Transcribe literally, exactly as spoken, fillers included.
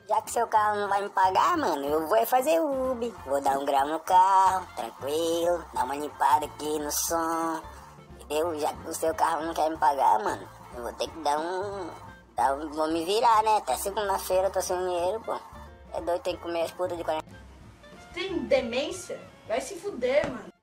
Já que seu carro não vai me pagar, mano, eu vou é fazer Uber. Vou dar um grau no carro, tranquilo, dar uma limpada aqui no som. Entendeu? Já que o seu carro não quer me pagar, mano, eu vou ter que dar um... Dar um vou me virar, né? Até segunda-feira eu tô sem dinheiro, pô. É doido, tem que comer as putas de quarenta. Tem demência? Vai se fuder, mano.